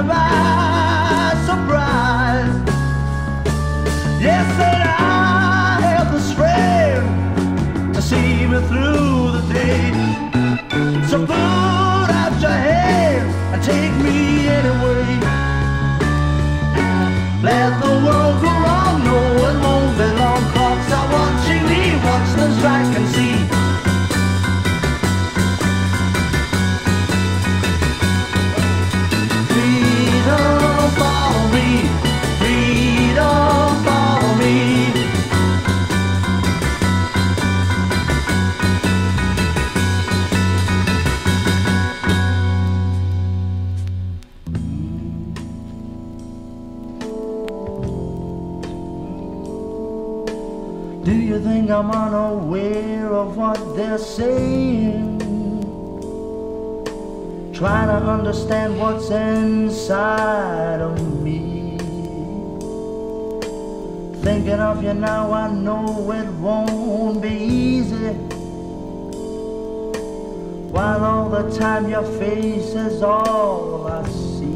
her by surprise. Yes, and I have the strength to see me through the day. So put out your hand and take me anyway. Let the world go on, no, it won't be long. Clocks are watching me, watch them strike and see. Freedom, follow me. Freedom, follow me. Do you think I'm unaware of what they're saying? Trying to understand what's inside of me. Thinking of you now, I know it won't be easy. While all the time your face is all I see.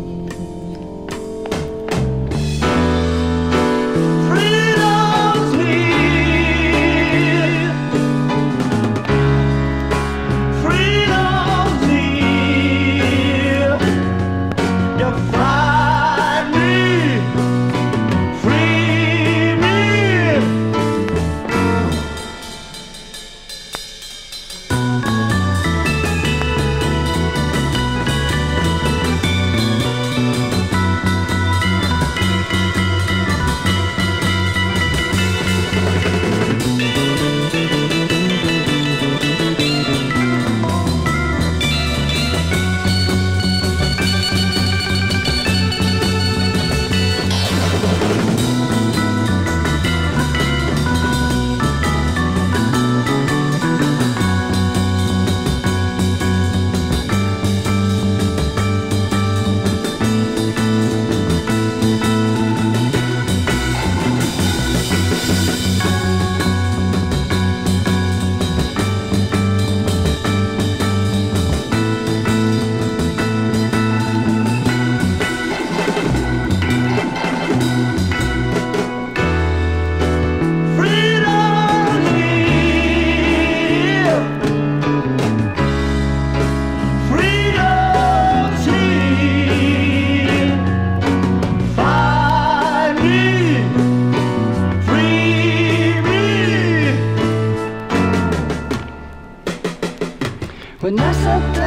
When I sat down